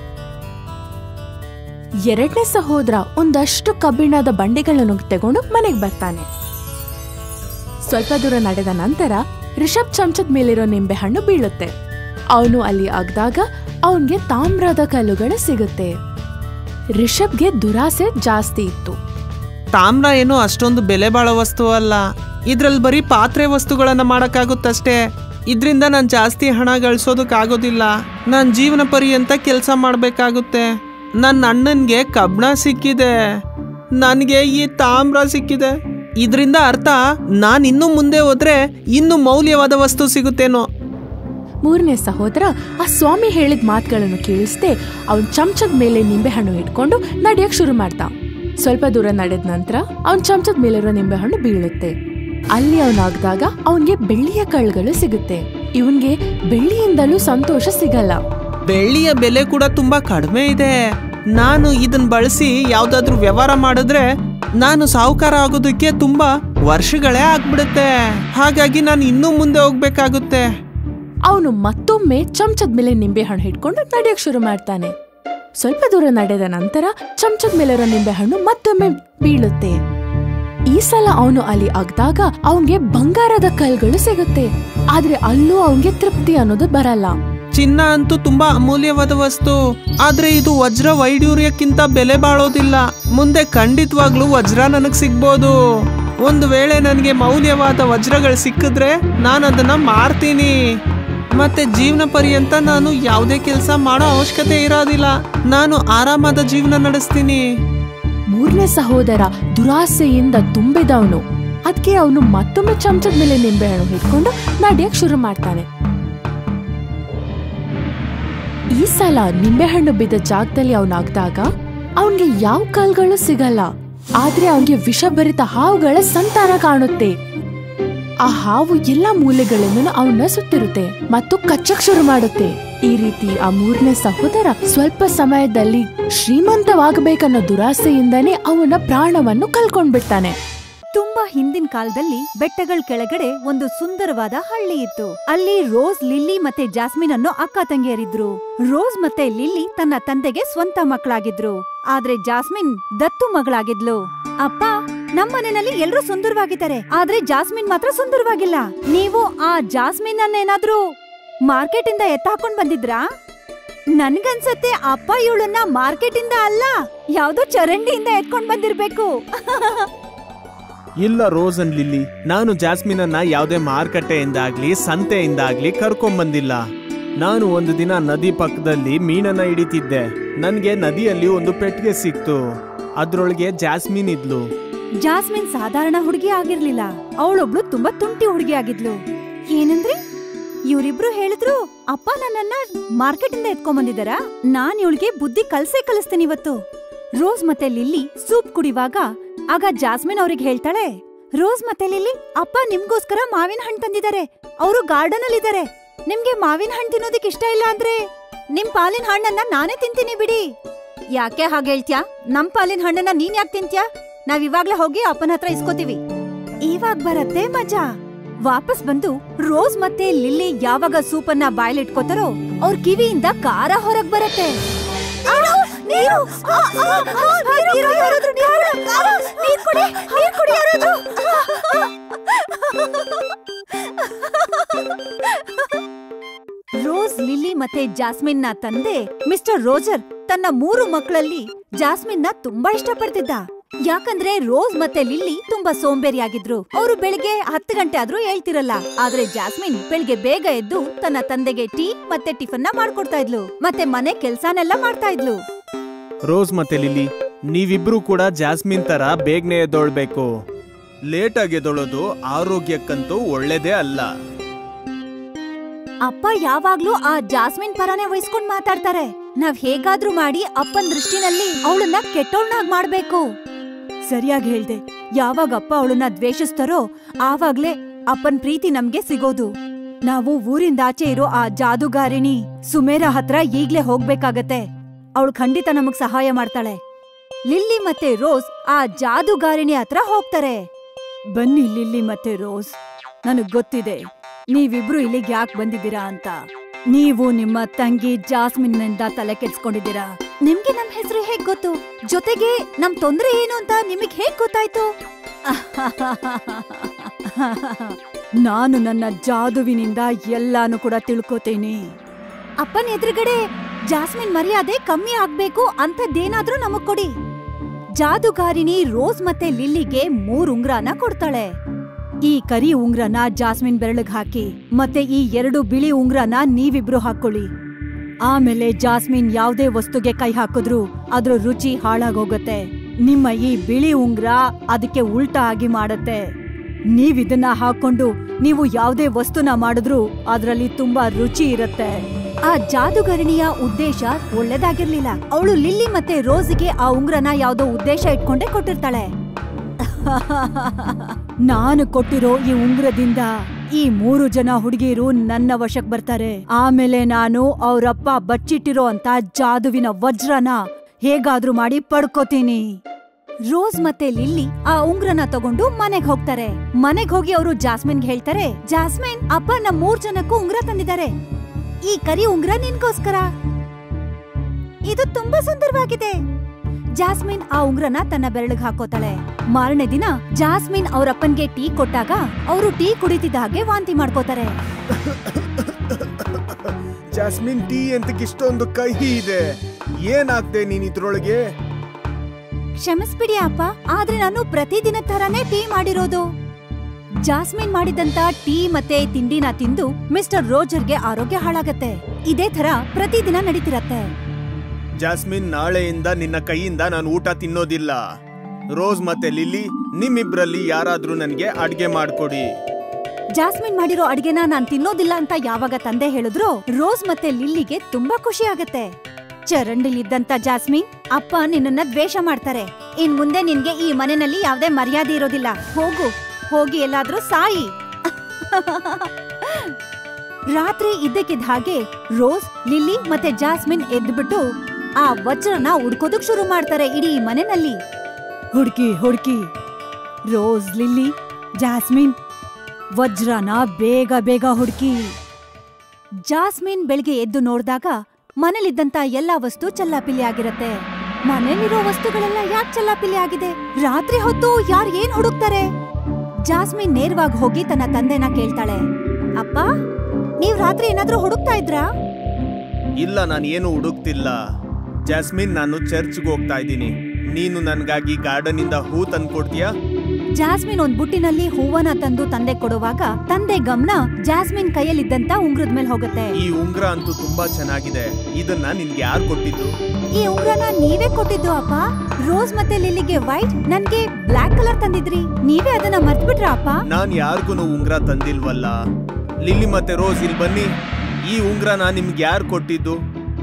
2ನೇ ಸಹೋದರ ಒಂದಷ್ಟು ಕಬ್ಬಿಣದ ಬಂಡೆಗಳನ್ನು ತಗೊಂಡು ಮನೆಗೆ ಬರ್ತಾನೆ. ಸ್ವಲ್ಪ ದೂರ ನಡೆದ ನಂತರ ರಿಷಬ್ ಚಮಚದ ಮೇಲಿರೋ ನಿಂಬೆಹಣ್ಣು ಬೀಳುತ್ತೆ. ಅವನು ಅಲ್ಲಿ ಅಗ್ದಾಗ ಅವನ್ಗೆ ತಾಮ್ರದ ಕಲ್ಲುಗಳು ಸಿಗುತ್ತೆ. ರಿಷಬ್ಗೆ ದುರಾಸೆ ಜಾಸ್ತಿ ಇತ್ತು. ತಾಮ್ರ ಏನು ಅಷ್ಟೊಂದು ಬೆಲೆ ಬಾಳೋ ವಸ್ತು ಅಲ್ಲ. ಇದ್ರಲ್ಲಿ ಬರೀ ಪಾತ್ರೆ ವಸ್ತುಗಳನ್ನ ಮಾಡಕ್ಕಾಗುತ್ತಷ್ಟೇ. ಇದ್ರಿಂದ ನಾನು ಜಾಸ್ತಿ ಹಣ ಗಳಿಸೋದಕ್ಕಾಗೋದಿಲ್ಲ. ನಾನು ಜೀವನ ಪರ್ಯಂತ ಕೆಲಸ ಮಾಡ್ಬೇಕಾಗುತ್ತೆ. ನನ್ನ ಅಣ್ಣನ್ಗೆ ಕಬ್ಬಣ ಸಿಕ್ಕಿದೆ, ನನಗೆ ಈ ತಾಮ್ರ ಸಿಕ್ಕಿದೆ. ಇದರಿಂದ ಅರ್ಥ ನಾನು ಇನ್ನು ಮುಂದೆ ಹೋದ್ರೆ ಇನ್ನು ಮೌಲ್ಯವಾದ ವಸ್ತು ಸಿಗುತ್ತೇನೋ. 3ನೇ ಸಹೋದರ ಆ ಸ್ವಾಮಿ ಹೇಳಿದ ಮಾತುಗಳನ್ನು ಕೇಳಿಸ್ದೆ ಅವನ್ ಚಮಚದ ಮೇಲೆ ನಿಂಬೆಹಣ್ಣು ಇಟ್ಕೊಂಡು ನಡೆಯಕ್ ಶುರು ಮಾಡ್ದ. ಸ್ವಲ್ಪ ದೂರ ನಡೆದ ನಂತರ ಅವನ್ ಚಮಚದ ಮೇಲಿರೋ ನಿಂಬೆಹಣ್ಣು ಬೀಳುತ್ತೆ. ಅಲ್ಲಿ ಅವನಾಗ್ದಾಗ ಅವನ್ಗೆ ಬೆಳ್ಳಿಯ ಕಳ್ಗಳು ಸಿಗುತ್ತೆ. ಇವನ್ಗೆ ಬೆಳ್ಳಿಯಿಂದಲೂ ಸಂತೋಷ ಸಿಗಲ್ಲ. ಬೆಳ್ಳಿಯ ಬೆಲೆ ಕೂಡ ತುಂಬಾ ಕಡಿಮೆ ಇದೆ. ನಾನು ಇದನ್ನ ಬಳಸಿ ಯಾವ್ದಾದ್ರು ವ್ಯವಹಾರ ಮಾಡಿದ್ರೆ ನಾನು ಸಾಹುಕಾರ ಆಗೋದಕ್ಕೆ ತುಂಬಾ ವರ್ಷಗಳೇ ಆಗ್ಬಿಡುತ್ತೆ. ಹಾಗಾಗಿ ನಾನು ಇನ್ನೂ ಮುಂದೆ ಹೋಗ್ಬೇಕಾಗುತ್ತೆ. ಅವನು ಮತ್ತೊಮ್ಮೆ ಚಮಚದ ಮೇಲೆ ನಿಂಬೆಹಣ್ಣು ಹಿಡ್ಕೊಂಡು ನಡೆಯಕ್ ಶುರು ಮಾಡ್ತಾನೆ. ಸ್ವಲ್ಪ ದೂರ ನಡೆದ ನಂತರ ಚಮಚದ ಮೇಲಿರೋ ನಿಂಬೆಹಣ್ಣು ಮತ್ತೊಮ್ಮೆ ಬೀಳುತ್ತೆ. ಈ ಸಲ ಅವನು ಅಲ್ಲಿ ಅಗ್ದಾಗ ಅವನ್ಗೆ ಬಂಗಾರದ ಕಲ್ಗಳು ಸಿಗುತ್ತೆ. ಆದ್ರೆ ಅಲ್ಲೂ ಅವನ್ಗೆ ತೃಪ್ತಿ ಅನ್ನೋದು ಬರಲ್ಲ. ಚಿನ್ನ ಅಂತೂ ತುಂಬಾ ಅಮೂಲ್ಯವಾದ ವಸ್ತು. ಆದ್ರೆ ಇದು ವಜ್ರ ವೈಡೂರ್ಯಕ್ಕಿಂತ ಬೆಲೆ ಬಾಳೋದಿಲ್ಲ. ಮುಂದೆ ಖಂಡಿತವಾಗ್ಲೂ ವಜ್ರ ನನಗ್ ಸಿಗ್ಬೋದು. ಒಂದು ವೇಳೆ ನನಗೆ ಮೌಲ್ಯವಾದ ವಜ್ರಗಳು ಸಿಕ್ಕಿದ್ರೆ ನಾನು ಅದನ್ನ ಮಾರ್ತೀನಿ. ಮತ್ತೆ ಜೀವನ ಪರ್ಯಂತ ನಾನು ಯಾವುದೇ ಕೆಲಸ ಮಾಡೋ ಅವಶ್ಯಕತೆ ಇರೋದಿಲ್ಲ. ನಾನು ಆರಾಮಾದ ಜೀವನ ನಡೆಸ್ತೀನಿ. 3ನೇ ಸಹೋದರ ದುರಾಸೆಯಿಂದ ತುಂಬಿದವನು. ಅದಕ್ಕೆ ಅವನು ಮತ್ತೊಮ್ಮೆ ಚಮಚದ ಮೇಲೆ ನಿಂಬೆಹಣ್ಣು ಹಿಡ್ಕೊಂಡು ನಡೆಯಕ್ ಶುರು ಮಾಡ್ತಾನೆ. ಈ ಸಲ ನಿಂಬೆಹಣ್ಣು ಬಿದ್ದ ಜಾಗದಲ್ಲಿ ಅವನಾಗ್ದಾಗ ಅವನ್ಗೆ ಯಾವ ಕಲ್ಗಳು ಸಿಗಲ್ಲ. ಆದ್ರೆ ಅವನ್ಗೆ ವಿಷಭರಿತ ಹಾವುಗಳ ಸಂತಾನ ಕಾಣುತ್ತೆ. ಆ ಹಾವು ಎಲ್ಲಾ ಮೂಲೆಗಳಿಂದ ಅವನ್ನ ಸುತ್ತಿರುತ್ತೆ ಮತ್ತು ಕಚ್ಚಕ್ ಶುರು ಮಾಡುತ್ತೆ. ಈ ರೀತಿ ಆ 3ನೇ ಸಹೋದರ ಸ್ವಲ್ಪ ಸಮಯದಲ್ಲಿ ಶ್ರೀಮಂತವಾಗಬೇಕನ್ನೋ ದುರಾಸೆಯಿಂದನೇ ಅವನ ಪ್ರಾಣವನ್ನು ಕಳ್ಕೊಂಡ್ಬಿಡ್ತಾನೆ. ತುಂಬಾ ಹಿಂದಿನ ಕಾಲದಲ್ಲಿ ಬೆಟ್ಟಗಳ ಕೆಳಗಡೆ ಒಂದು ಸುಂದರವಾದ ಹಳ್ಳಿ ಇತ್ತು. ಅಲ್ಲಿ ರೋಸ್, ಲಿಲ್ಲಿ ಮತ್ತೆ ಜಾಸ್ಮಿನ್ ಅನ್ನೋ ಅಕ್ಕ ತಂಗಿಯರಿದ್ರು. ರೋಸ್ ಮತ್ತೆ ಲಿಲ್ಲಿ ತನ್ನ ತಂದೆಗೆ ಸ್ವಂತ ಮಕ್ಕಳಾಗಿದ್ರು. ಆದ್ರೆ ಜಾಸ್ಮಿನ್ ದತ್ತು ಮಗಳಾಗಿದ್ಲು. ಅಪ್ಪ, ನಮ್ಮನೆಯಲ್ಲಿ ಎಲ್ರೂ ಸುಂದರವಾಗಿದ್ದಾರೆ, ಆದ್ರೆ ಜಾಸ್ಮಿನ್ ಮಾತ್ರ ಸುಂದರವಾಗಿಲ್ಲ. ನೀವು ಆ ಜಾಸ್ಮಿನ್ ಅನ್ನೇನಾದ್ರೂ ಮಾರ್ಕೆಟ್ ಇಂದ ಎತ್ತಾಕೊಂಡ್ ಬಂದಿದ್ರಾ? ನನ್ಗನ್ಸತ್ತೆ ಅಪ್ಪ ಇವಳನ್ನ ಮಾರ್ಕೆಟ್ ಇಂದ ಅಲ್ಲ, ಯಾವ್ದೋ ಚರಂಡಿಯಿಂದ ಎತ್ಕೊಂಡ್ ಬಂದಿರ್ಬೇಕು. ಇಲ್ಲ ರೋಸ್ ಅಂಡ್ ಲಿಲ್ಲಿ, ನಾನು ಜಾಸ್ಮಿನ್ ಅನ್ನ ಯಾವುದೇ ಮಾರುಕಟ್ಟೆಯಿಂದಾಗ್ಲಿ ಸಂತೆಯಿಂದಾಗ್ಲಿ ಕರ್ಕೊಂಬಂದಿಲ್ಲ. ನಾನು ಒಂದು ದಿನ ನದಿ ಪಕ್ಕದಲ್ಲಿ ಮೀನನ್ನ ಹಿಡಿತಿದ್ದೆ. ನನ್ಗೆ ನದಿಯಲ್ಲಿ ಒಂದು ಪೆಟ್ಟಿಗೆ ಸಿಕ್ತು. ಅದ್ರೊಳಗೆ ಜಾಸ್ಮಿನ್ ಇದ್ಲು. ಜಾಸ್ಮಿನ್ ಸಾಧಾರಣ ಹುಡುಗಿ ಆಗಿರ್ಲಿಲ್ಲ, ಅವಳೊಬ್ಳು ತುಂಬಾ ತುಂಟಿ ಹುಡುಗಿ ಆಗಿದ್ಲು. ಏನಂದ್ರೆ ಇವ್ರಿಬ್ರು ಹೇಳಿದ್ರು ಅಪ್ಪ ನನ್ನನ್ನ ಮಾರ್ಕೆಟ್ ಇಂದ ಎತ್ಕೊಂಡ್ ಬಂದಿದಾರ. ನಾನ್ ಇವಳಿಗೆ ಬುದ್ಧಿ ಕಲಿಸ್ತೀನಿ ಇವತ್ತು. ರೋಸ್ ಮತ್ತೆ ಲಿಲ್ಲಿ ಸೂಪ್ ಕುಡಿವಾಗ ಆಗ ಜಾಸ್ಮಿನ್ ಅವ್ರಿಗೆ ಹೇಳ್ತಾಳೆ, ರೋಸ್ ಮತ್ತೆ ಲಿಲ್ಲಿ, ಅಪ್ಪ ನಿಮ್ಗೋಸ್ಕರ ಮಾವಿನ ಹಣ್ಣು ತಂದಿದ್ದಾರೆ. ಅವರು ಗಾರ್ಡನ್ ಅಲ್ಲಿ ಇದಾರೆ. ನಿಮ್ಗೆ ಮಾವಿನ ಹಣ್ಣು ತಿನ್ನೋದಕ್ಕೆ ಇಷ್ಟ ಇಲ್ಲ ಅಂದ್ರೆ ನಿಮ್ ಪಾಲಿನ ಹಣ್ಣನ್ನ ನಾನೇ ತಿಂತೀನಿ ಬಿಡಿ. ಯಾಕೆ ಹಾಗೆ ಹೇಳ್ತ್ಯಾ? ನಮ್ ಪಾಲಿನ ಹಣ್ಣನ್ನ ನೀನ್ ಯಾಕೆ ತಿಂತ್ಯಾ? ನಾವ್ ಇವಾಗ್ಲೇ ಹೋಗಿ ಅಪ್ಪನ ಹತ್ರ ಇಸ್ಕೋತೀವಿ. ಇವಾಗ್ ಬರತ್ತೆ ಮಜಾ. ವಾಪಸ್ ಬಂದು ರೋಸ್ ಮತ್ತೆ ಲಿಲ್ಲಿ ಯಾವಾಗ ಸೂಪನ್ನ ಬಾಯ್ಲಿಟ್ಕೋತಾರೋ ಅವ್ರ ಕಿವಿಯಿಂದ ಖಾರ ಹೊರಗ್ ಬರತ್ತೆ. ರೋಸ್, ಲಿಲ್ಲಿ ಮತ್ತೆ ಜಾಸ್ಮಿನ್ ನ ತಂದೆ ಮಿಸ್ಟರ್ ರೋಜರ್ ತನ್ನ 3 ಮಕ್ಕಳಲ್ಲಿ ಜಾಸ್ಮಿನ್ ನ ತುಂಬಾ ಇಷ್ಟಪಡ್ತಿದ್ದ. ಯಾಕಂದ್ರೆ ರೋಸ್ ಮತ್ತೆ ಲಿಲ್ಲಿ ತುಂಬಾ ಸೋಂಬೇರಿಯಾಗಿದ್ರು. ಅವರು ಬೆಳಿಗ್ಗೆ 10 ಗಂಟೆ ಆದ್ರೂ ಹೇಳ್ತಿರಲ್ಲ. ಆದ್ರೆ ಜಾಸ್ಮಿನ್ ಬೆಳಿಗ್ಗೆ ಬೇಗ ಎದ್ದು ತನ್ನ ತಂದೆಗೆ ಟೀ ಮತ್ತೆ ಟಿಫನ್ ನ ಮಾಡ್ಕೊಡ್ತಾ ಇದ್ಲು, ಮತ್ತೆ ಮನೆ ಕೆಲ್ಸಾನೆಲ್ಲ ಮಾಡ್ತಾ ಇದ್ಲು. ರೋಸ್ ಮತ್ತೆ ಲಿಲ್ಲಿ, ನೀವಿಬ್ರು ಕೂಡ ಜಾಸ್ಮಿನ್ ತರ ಬೇಗನೆ ಎದ್ದೊಳ್ಬೇಕು. ಲೇಟ್ ಆಗಿ ಎದ್ದೊಳೋದು ಆರೋಗ್ಯಕ್ಕಂತೂ ಒಳ್ಳೇದೇ ಅಲ್ಲ. ಅಪ್ಪ ಯಾವಾಗ್ಲೂ ಆ ಜಾಸ್ಮಿನ್ ಪರನೇ ವಹಿಸ್ಕೊಂಡ್ ಮಾತಾಡ್ತಾರೆ. ನಾವ್ ಹೇಗಾದ್ರೂ ಮಾಡಿ ಅಪ್ಪನ್ ದೃಷ್ಟಿನಲ್ಲಿ ಅವಳನ್ನ ಕೆಟ್ಟೋಳ್ನಾಗ್ ಮಾಡ್ಬೇಕು. ಸರಿಯಾಗಿ ಹೇಳ್ದೆ. ಯಾವಾಗ ಅಪ್ಪ ಅವಳನ್ನ ದ್ವೇಷಿಸ್ತಾರೋ ಆವಾಗ್ಲೇ ಅಪ್ಪನ್ ಪ್ರೀತಿ ನಮ್ಗೆ ಸಿಗೋದು. ನಾವು ಊರಿಂದ ಆಚೆ ಇರೋ ಆ ಜಾದುಗಾರಿಣಿ ಸುಮೇರಾ ಹತ್ರ ಈಗ್ಲೇ ಹೋಗ್ಬೇಕಾಗತ್ತೆ. ಅವಳು ಖಂಡಿತ ನಮಗ್ ಸಹಾಯ ಮಾಡ್ತಾಳೆ. ಲಿಲ್ಲಿ ಮತ್ತೆ ರೋಸ್ ಆ ಜಾದುಗಾರಿಣಿ ಹತ್ರ ಹೋಗ್ತಾರೆ. ಬನ್ನಿ ಲಿಲ್ಲಿ ಮತ್ತೆ ರೋಸ್, ನನಗ್ ಗೊತ್ತಿದೆ ನೀವಿಬ್ರು ಇಲ್ಲಿಗೆ ಯಾಕೆ ಬಂದಿದ್ದೀರಾ ಅಂತ. ನೀವು ನಿಮ್ಮ ತಂಗಿ ಜಾಸ್ಮಿನ್ ನಿಂದ ತಲೆ ಕೆಡ್ಸ್ಕೊಂಡಿದ್ದೀರಾ. ನಿಮ್ಗೆ ನಮ್ ಹೆಸರು ಹೇಗ್ ಗೊತ್ತು? ಜೊತೆಗೆ ನಮ್ ತೊಂದ್ರೆ ಏನು ಅಂತ ನಿಮಗ್ ಹೇಗ್ ಗೊತ್ತಾಯ್ತು? ನಾನು ನನ್ನ ಜಾದುವಿನಿಂದ ಎಲ್ಲಾನು ಕೂಡ ತಿಳ್ಕೊತೀನಿ. ಅಪ್ಪನ ಎದುರುಗಡೆ ಜಾಸ್ಮಿನ್ ಮರ್ಯಾದೆ ಕಮ್ಮಿ ಆಗ್ಬೇಕು ಅಂತದ್ದೇನಾದ್ರೂ ನಮಗ್ ಕೊಡಿ. ಜಾದುಗಾರಿಣಿ ರೋಸ್ ಮತ್ತೆ ಲಿಲ್ಲಿಗೆ 3 ಉಂಗ್ರನ ಕೊಡ್ತಾಳೆ. ಈ ಕರಿ ಉಂಗ್ರನ ಜಾಸ್ಮಿನ್ ಬೆರಳಿಗೆ ಹಾಕಿ, ಮತ್ತೆ ಈ 2 ಬಿಳಿ ಉಂಗ್ರನ ನೀವಿಬ್ರು ಹಾಕೊಳ್ಳಿ. ಆಮೇಲೆ ಜಾಸ್ಮಿನ್ ಯಾವ್ದೇ ವಸ್ತುಗೆ ಕೈ ಹಾಕಿದ್ರು ಅದ್ರ ರುಚಿ ಹಾಳಾಗೋಗತ್ತೆ. ನಿಮ್ಮ ಈ ಬಿಳಿ ಉಂಗ್ರ ಅದಕ್ಕೆ ಉಲ್ಟಾ ಆಗಿ ಮಾಡತ್ತೆ. ನೀವಿದನ್ನ ಹಾಕೊಂಡು ನೀವು ಯಾವ್ದೇ ವಸ್ತುನ ಮಾಡಿದ್ರು ಅದ್ರಲ್ಲಿ ತುಂಬಾ ರುಚಿ ಇರತ್ತೆ. ಆ ಜಾದುಗರಣಿಯ ಉದ್ದೇಶ ಒಳ್ಳೇದಾಗಿರ್ಲಿಲ್ಲ. ಅವಳು ಲಿಲ್ಲಿ ಮತ್ತೆ ರೋಸ್ಗೆ ಆ ಉಂಗ್ರನ ಯಾವ್ದೋ ಉದ್ದೇಶ ಇಟ್ಕೊಂಡೇ ಕೊಟ್ಟಿರ್ತಾಳೆ. ನಾನು ಕೊಟ್ಟಿರೋ ಈ ಉಂಗ್ರದಿಂದ ಈ 3 ಜನ ಹುಡುಗಿರು ನನ್ನ ವಶಕ್ ಬರ್ತಾರೆ. ಆಮೇಲೆ ನಾನು ಅವ್ರಪ್ಪ ಬಚ್ಚಿಟ್ಟಿರೋ ಅಂತ ಜಾದುವಿನ ವಜ್ರನ ಹೇಗಾದ್ರೂ ಮಾಡಿ ಪಡ್ಕೋತೀನಿ. ರೋಸ್ ಮತ್ತೆ ಲಿಲ್ಲಿ ಆ ಉಂಗ್ರನ ತಗೊಂಡು ಮನೆಗ್ ಹೋಗ್ತಾರೆ. ಮನೆಗ್ ಹೋಗಿ ಅವರು ಜಾಸ್ಮಿನ್ಗೆ ಹೇಳ್ತಾರೆ, ಜಾಸ್ಮಿನ್, ಅಪ್ಪ ನಮ್ 3 ಜನಕ್ಕೂ ಉಂಗ್ರ ತಂದಿದ್ದಾರೆ. ಈ ಕರಿ ಉಂಗ್ರ ನಿನ್ಗೋಸ್ಕರ. ಇದು ತುಂಬಾ ಸುಂದರವಾಗಿದೆ. ಜಾಸ್ಮಿನ್ ಆ ಉಂಗ್ರನ ತನ್ನ ಬೆರಳಿಗೆ ಹಾಕೋತಾಳೆ. ಮಾರನೇ ದಿನ ಜಾಸ್ಮಿನ್ ಅವ್ರಪ್ಪನ್ಗೆ ಟೀ ಕೊಟ್ಟಾಗ ಅವರು ಟೀ ಕುಡಿತಿದ್ದ ಹಾಗೆ ವಾಂತಿ ಮಾಡ್ಕೋತಾರೆ. ಜಾಸ್ಮಿನ್, ಟೀ ಅಂತಕ್ಕೆ ಇಷ್ಟೊಂದು ಕಹಿ ಇದೆ. ಏನಾಗ್ದೆ ನೀನ್ ಇದ್ರೊಳಗೆ? ಕ್ಷಮಿಸ್ಬಿಡಿ ಅಪ್ಪ, ಆದ್ರೆ ನಾನು ಪ್ರತಿದಿನ ತರಾನೇ ಟೀ ಮಾಡಿರೋದು. ಜಾಸ್ಮಿನ್ ಮಾಡಿದಂತ ಟೀ ಮತ್ತೆ ತಿಂಡಿನ ತಿಂದು ಮಿಸ್ಟರ್ ರೋಜರ್ಗೆ ಆರೋಗ್ಯ ಹಾಳಾಗತ್ತೆ. ಇದೇ ತರ ಪ್ರತಿದಿನ ನಡೀತಿರತ್ತೆ. ಜಾಸ್ಮಿನ್, ನಾಳೆಯಿಂದ ನಿನ್ನ ಕೈಯಿಂದ ನಾನು ಊಟ ತಿನ್ನೋದಿಲ್ಲ. ರೋಸ್ ಮತ್ತೆ ಲಿಲ್ಲಿ, ನಿಮ್ಮಿಬ್ರಲ್ಲಿ ಯಾರಾದ್ರೂ ನನ್ಗೆ ಅಡ್ಗೆ ಮಾಡ್ಕೊಡಿ. ಜಾಸ್ಮಿನ್ ಮಾಡಿರೋ ಅಡ್ಗೆನ ನಾನ್ ತಿನ್ನೋದಿಲ್ಲ ಅಂತ ಯಾವಾಗ ತಂದೆ ಹೇಳಿದ್ರು ರೋಸ್ ಮತ್ತೆ ಲಿಲ್ಲಿಗೆ ತುಂಬಾ ಖುಷಿ ಆಗತ್ತೆ. ಚರಂಡಿಲಿದ್ದಂತ ಜಾಸ್ಮಿನ್, ಅಪ್ಪ ನಿನ್ನನ್ನ ದ್ವೇಷ ಮಾಡ್ತಾರೆ. ಇನ್ ಮುಂದೆ ನಿನ್ಗೆ ಈ ಮನೆಯಲ್ಲಿ ಯಾವ್ದೇ ಮರ್ಯಾದೆ ಇರೋದಿಲ್ಲ. ಹೋಗಿ ಎಲ್ಲಾದ್ರೂ ಸಾಯಿ. ರಾತ್ರಿ ಇದ್ದಕ್ಕಿದ್ದ ಹಾಗೆ ರೋಸ್, ಲಿಲ್ಲಿ ಮತ್ತೆ ಜಾಸ್ಮಿನ್ ಎದ್ಬಿಟ್ಟು ಆ ವಜ್ರನ ಹುಡ್ಕೋದಕ್ ಶುರು ಮಾಡ್ತಾರೆ. ಇಡೀ ಮನೆಯಲ್ಲಿ ಹುಡ್ಕಿ ರೋಸ್, ಲಿಲ್ಲಿ, ಜಾಸ್ಮಿನ್, ವಜ್ರನ ಬೇಗ ಬೇಗ ಹುಡುಕಿ. ಜಾಸ್ಮಿನ್ ಬೆಳಿಗ್ಗೆ ಎದ್ದು ನೋಡ್ದಾಗ ಮನೇಲಿದ್ದಂತ ಎಲ್ಲಾ ವಸ್ತು ಚಲ್ಲಾಪಿಲ್ಲಿ ಆಗಿರತ್ತೆ. ಮನೇಲಿರೋ ವಸ್ತುಗಳೆಲ್ಲ ಯಾಕೆ ಚಲ್ಲಾಪಿಲ್ಲಿ ಆಗಿದೆ? ರಾತ್ರಿ ಹೊತ್ತು ಯಾರ್ ಏನ್ ಹುಡುಕ್ತಾರೆ? ಜಾಸ್ಮಿನ್ ನೇರವಾಗಿ ಹೋಗಿ ತನ್ನ ತಂದೆನ ಕೇಳ್ತಾಳೆ, ಅಪ್ಪ, ನೀವ್ ರಾತ್ರಿ ಏನಾದ್ರೂ ಹುಡುಕ್ತಾ ಇದ್ರಾ? ಇಲ್ಲ, ನಾನು ಏನು ಹುಡುಕ್ತಿಲ್ಲ ಜಾಸ್ಮಿನ್, ನಾನು ಚರ್ಚ್ಗೆ ಹೋಗ್ತಾ ಇದ್ದೀನಿ. ನೀನು ನನ್ಗಾಗಿ ಗಾರ್ಡನ್ ಇಂದ ಹೂ ತಂದ್ಕೊಡ್ತೀಯಾ? ಜಾಸ್ಮಿನ್ ಒಂದ್ ಬುಟ್ಟಿನಲ್ಲಿ ಹೂವನ ತಂದು ತಂದೆ ಕೊಡುವಾಗ ತಂದೆ ಗಮನ ಜಾಸ್ಮಿನ್ ಕೈಯಲ್ಲಿದ್ದಂತ ಉಂಗ್ರದ ಮೇಲೆ ಹೋಗುತ್ತೆ. ಈ ಉಂಗ್ರ ಅಂತೂ ತುಂಬಾ ಚೆನ್ನಾಗಿದೆ. ಇದನ್ನ ನಿನ್ಗೆ ಯಾರು ಕೊಟ್ಟಿದ್ದು? ಈ ಉಂಗ್ರನ ನೀವೇ ಕೊಟ್ಟಿದ್ದು ಅಪ್ಪ. ರೋಸ್ ಮತ್ತೆ ಲಿಲ್ಲಿಗೆ ವೈಟ್, ನನ್ಗೆ ಬ್ಲಾಕ್ ಕಲರ್ ತಂದಿದ್ರಿ. ನೀವೇ ಅದನ್ನ ಮರ್ತ್ಬಿಟ್ರ ಅಪ್ಪ? ನಾನ್ ಯಾರಿಗೂ ಉಂಗ್ರ ತಂದಿಲ್ವಲ್ಲ. ಲಿಲ್ಲಿ ಮತ್ತೆ ರೋಸ್, ಇಲ್ಲಿ ಬನ್ನಿ. ಈ ಉಂಗ್ರನ ನಿಮ್ಗೆ ಯಾರು ಕೊಟ್ಟಿದ್ದು?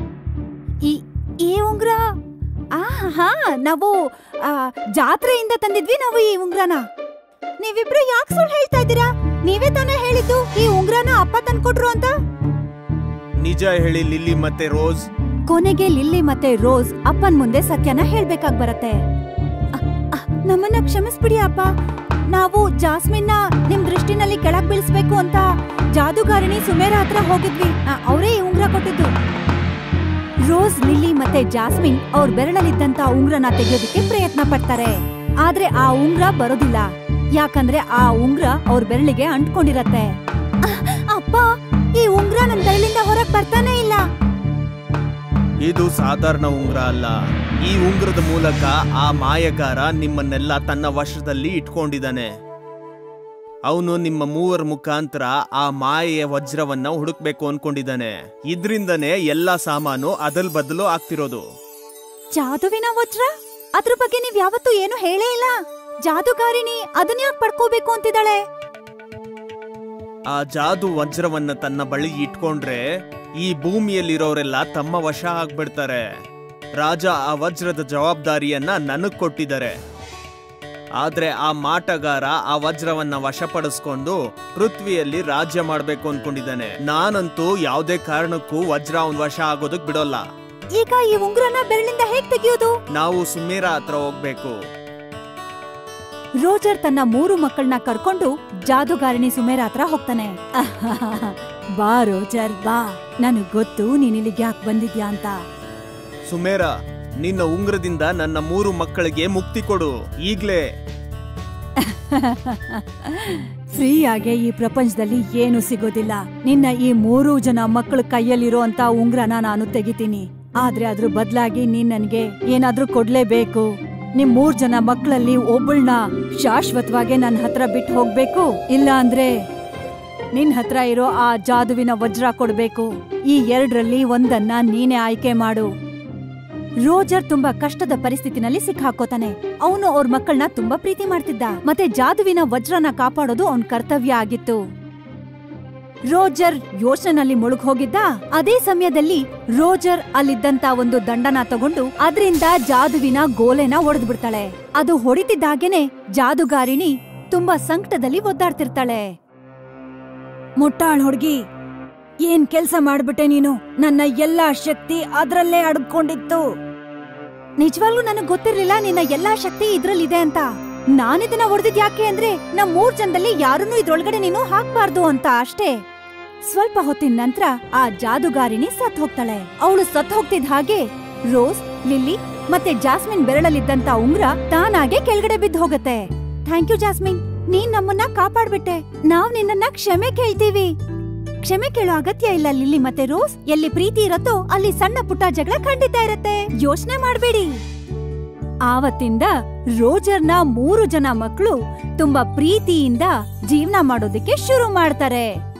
ಈ ಉಂಗ್ರ ಹಾ, ನಾವು ಜಾತ್ರೆಯಿಂದ ತಂದಿದ್ವಿ ನಾವು ಈ ಉಂಗ್ರನ. ನೀವಿಬ್ರು ಯಾಕೆ ಸುಳ್ಳು ಹೇಳ್ತಾ ಇದ್ದೀರಾ? ನೀವೇ ತಾನೇ ಹೇಳಿದ್ದು ಈ ಉಂಗ್ರನ ಅಪ್ಪ ತಂದ್ಕೊಟ್ರು ಅಂತ. ನಿಜ ಹೇಳಿ ಲಿಲ್ಲಿ ಮತ್ತೆ ರೋಸ್. ಕೊನೆಗೆ ಲಿಲ್ಲಿ ಮತ್ತೆ ರೋಸ್ ಅಪ್ಪನ್ ಮುಂದೆ ಸತ್ಯನ ಹೇಳ್ಬೇಕಾಗ್ ಬರತ್ತೆ. ನಮ್ಮನ್ನ ಕ್ಷಮಿಸ್ಬಿಡಿ ಅಪ್ಪ. ನಾವು ಜಾಸ್ಮಿನ್ನ ನಿಮ್ ದೃಷ್ಟಿನಲ್ಲಿ ಕೆಳಗ್ ಬೀಳಿಸ್ಬೇಕು ಅಂತ ಜಾದೂಗಾರಿಣಿ ಸುಮೇರಾ ಹತ್ರ ಹೋಗಿದ್ವಿ. ಅವರೇ ಈ ಉಂಗ್ರ ಕೊಟ್ಟಿದ್ದು. ರೋಸ್, ಲಿಲ್ಲಿ ಮತ್ತೆ ಜಾಸ್ಮಿನ್ ಅವ್ರ ಬೆರಳಲ್ಲಿದ್ದಂತ ಉಂಗ್ರನ ತೆಗೆಯೋದಕ್ಕೆ ಪ್ರಯತ್ನ ಪಡ್ತಾರೆ. ಆದ್ರೆ ಆ ಉಂಗ್ರ ಬರೋದಿಲ್ಲ, ಯಾಕಂದ್ರೆ ಆ ಉಂಗ್ರ ಅವ್ರ ಬೆರಳಿಗೆ ಅಂಟ್ಕೊಂಡಿರತ್ತೆ. ಅಪ್ಪ, ಈ ಉಂಗ್ರ ನನ್ ಬೆರಳಿಂದ ಹೊರಗ್ ಬರ್ತಾನೆ ಇಲ್ಲ. ಇದು ಸಾಧಾರಣ ಉಂಗ್ರ ಅಲ್ಲ. ಈ ಉಂಗ್ರದ ಮೂಲಕ ಆ ಮಾಯಗಾರ ನಿಮ್ಮನ್ನೆಲ್ಲ ತನ್ನ ವಶದಲ್ಲಿ ಇಟ್ಕೊಂಡಿದ್ದಾನೆ. ಅವನು ನಿಮ್ಮ ಮೂವರ ಮುಖಾಂತರ ಆ ಮಾಯೆಯ ವಜ್ರವನ್ನ ಹುಡುಕ್ಬೇಕು ಅನ್ಕೊಂಡಿದ್ದಾನೆ. ಇದ್ರಿಂದನೇ ಎಲ್ಲಾ ಸಾಮಾನು ಅದಲ್ ಬದಲು ಆಗ್ತಿರೋದು. ಜಾದುವಿನ ವಜ್ರ? ಅದ್ರ ಬಗ್ಗೆ ನೀವ್ ಯಾವತ್ತೂ ಏನು ಹೇಳೇ ಇಲ್ಲ. ಜಾದುಗಾರಿಣಿ ಅದನ್ನ ಯಾಕೆ ಪಡ್ಕೋಬೇಕು ಅಂತಿದ್ದಾಳೆ? ಆ ಜಾದು ವಜ್ರವನ್ನ ತನ್ನ ಬಳಿ ಇಟ್ಕೊಂಡ್ರೆ ಈ ಭೂಮಿಯಲ್ಲಿರೋರೆಲ್ಲ ತಮ್ಮ ವಶ ಆಗ್ಬಿಡ್ತಾರೆ. ರಾಜ ಆ ವಜ್ರದ ಜವಾಬ್ದಾರಿಯನ್ನ ನನಗ್ ಕೊಟ್ಟಿದ್ದಾರೆ. ಆದ್ರೆ ಆ ಮಾಟಗಾರ ಆ ವಜ್ರವನ್ನ ವಶಪಡಿಸ್ಕೊಂಡು ಪೃಥ್ವಿಯಲ್ಲಿ ರಾಜ್ಯ ಮಾಡ್ಬೇಕು ಅನ್ಕೊಂಡಿದ್ದಾನೆ. ನಾನಂತೂ ಯಾವುದೇ ಕಾರಣಕ್ಕೂ ವಜ್ರ ಅವನ್ ವಶ ಆಗೋದಕ್ ಬಿಡೋಲ್ಲ. ಈಗ ಈ ಉಂಗ್ರನ ಬೆರಳಿಂದ ಹೇಗ್ ತೆಗೆಯೋದು? ನಾವು ಸುಮೇರಾ ಹತ್ರ ಹೋಗ್ಬೇಕು. ರೋಜರ್ ತನ್ನ 3 ಮಕ್ಕಳನ್ನ ಕರ್ಕೊಂಡು ಜಾದುಗಾರಿಣಿ ಸುಮೇರಾ ಹತ್ರ ಹೋಗ್ತಾನೆ. ಬಾ ರೋಜರ್ ಬಾ, ನನಗ್ ಗೊತ್ತು ನೀನ್ ಇಲ್ಲಿಗೆ ಯಾಕೆ ಬಂದಿದ್ಯಾ ಅಂತ. ಸುಮೇರಾ, ನಿನ್ನ ಉಂಗ್ರದಿಂದ ನನ್ನ 3 ಮಕ್ಕಳಿಗೆ ಮುಕ್ತಿ ಕೊಡು ಈಗ್ಲೇ. ಫ್ರೀಯಾಗೆ ಈ ಪ್ರಪಂಚದಲ್ಲಿ ಏನು ಸಿಗೋದಿಲ್ಲ. ನಿನ್ನ ಈ 3 ಜನ ಮಕ್ಕಳ ಕೈಯಲ್ಲಿರೋ ಅಂತ ಉಂಗ್ರನ ನಾನು ತೆಗಿತೀನಿ. ಆದ್ರೆ ಅದ್ರ ಬದಲಾಗಿ ನೀನ್ ನನ್ಗೆ ಏನಾದ್ರೂ ಕೊಡ್ಲೇಬೇಕು. ನಿಮ್ 3 ಜನ ಮಕ್ಕಳಲ್ಲಿ ಒಬ್ಬಳನ್ನ ಶಾಶ್ವತವಾಗಿ ನನ್ನ ಹತ್ರ ಬಿಟ್ಟು ಹೋಗ್ಬೇಕು. ಇಲ್ಲ ಅಂದ್ರೆ ನಿನ್ ಹತ್ರ ಇರೋ ಆ ಜಾದುವಿನ ವಜ್ರ ಕೊಡ್ಬೇಕು. ಈ 2ರಲ್ಲಿ ಒಂದನ್ನ ನೀನೇ ಆಯ್ಕೆ ಮಾಡು. ರೋಜರ್ ತುಂಬಾ ಕಷ್ಟದ ಪರಿಸ್ಥಿತಿನಲ್ಲಿ ಸಿಕ್ಕಾಕೋತಾನೆ. ಅವನು ಅವ್ರ ಮಕ್ಕಳನ್ನ ತುಂಬಾ ಪ್ರೀತಿ ಮಾಡ್ತಿದ್ದ, ಮತ್ತೆ ಜಾದುವಿನ ವಜ್ರನ ಕಾಪಾಡೋದು ಅವನ್ ಕರ್ತವ್ಯ ಆಗಿತ್ತು. ರೋಜರ್ ಯೋಚನೆನಲ್ಲಿ ಮುಳುಗ್ ಹೋಗಿದ್ದ. ಅದೇ ಸಮಯದಲ್ಲಿ ರೋಜರ್ ಅಲ್ಲಿದ್ದಂತ ಒಂದು ದಂಡನ ತಗೊಂಡು ಅದರಿಂದ ಜಾದುವಿನ ಗೋಲೆನ ಒಡೆದು ಬಿಡ್ತಾಳೆ. ಅದು ಹೊಡಿತಿದ್ದಾಗೇನೆ ಜಾದುಗಾರಿಣಿ ತುಂಬಾ ಸಂಕಟದಲ್ಲಿ ಒದ್ದಾಡ್ತಿರ್ತಾಳೆ. ಮುಟ್ಟಾಳ್ ಹುಡ್ಗಿ, ಏನ್ ಕೆಲ್ಸ ಮಾಡ್ಬಿಟ್ಟೆ ನೀನು? ನನ್ನ ಎಲ್ಲಾ ಶಕ್ತಿ ಅದ್ರಲ್ಲೇ ಅಡ್ಕೊಂಡಿತ್ತು. ನಿಜವಾಗ್ಲೂ ನನಗ್ ಗೊತ್ತಿರ್ಲಿಲ್ಲ ನಿನ್ನ ಎಲ್ಲಾ ಶಕ್ತಿ ಇದ್ರಲ್ಲಿದೆ ಅಂತ. ನಾನಿದನ್ನ ಹೊಡೆದಿದ್ ಯಾಕೆ ಅಂದ್ರೆ ನಮ್ 3 ಜನದಲ್ಲಿ ಯಾರನ್ನೂ ಇದ್ರೊಳಗಡೆ ನೀನು ಹಾಕ್ಬಾರ್ದು ಅಂತ ಅಷ್ಟೇ. ಸ್ವಲ್ಪ ಹೊತ್ತಿನ ನಂತರ ಆ ಜಾದುಗಾರಿಣಿ ಸತ್ ಹೋಗ್ತಾಳೆ. ಅವಳು ಸತ್ ಹೋಗ್ತಿದ್ ಹಾಗೆ ರೋಸ್, ಲಿಲ್ಲಿ ಮತ್ತೆ ಜಾಸ್ಮಿನ್ ಬೆರಳಲ್ಲಿದ್ದಂತ ಉಂಗ್ರ ತಾನಾಗೆ ಕೆಳಗಡೆ ಬಿದ್ದು ಹೋಗತ್ತೆ. ಥ್ಯಾಂಕ್ ಯು ಜಾಸ್ಮಿನ್, ನೀನ್ ನಮ್ಮನ್ನ ಕಾಪಾಡ್ಬಿಟ್ಟೆ. ನಾವ್ ನಿನ್ನನ್ನ ಕ್ಷಮೆ ಕೇಳ್ತೀವಿ. ಕ್ಷಮೆ ಕೇಳೋ ಅಗತ್ಯ ಇಲ್ಲ ಲಿಲ್ಲಿ ಮತ್ತೆ ರೋಸ್. ಎಲ್ಲಿ ಪ್ರೀತಿ ಇರತ್ತೋ ಅಲ್ಲಿ ಸಣ್ಣ ಪುಟ್ಟ ಜಗಳ ಖಂಡಿತ ಇರತ್ತೆ. ಯೋಚನೆ ಮಾಡ್ಬೇಡಿ. ಆವತ್ತಿಂದ ರೋಜರ್ನ 3 ಜನ ಮಕ್ಕಳು ತುಂಬಾ ಪ್ರೀತಿಯಿಂದ ಜೀವನ ಮಾಡೋದಕ್ಕೆ ಶುರು ಮಾಡ್ತಾರೆ.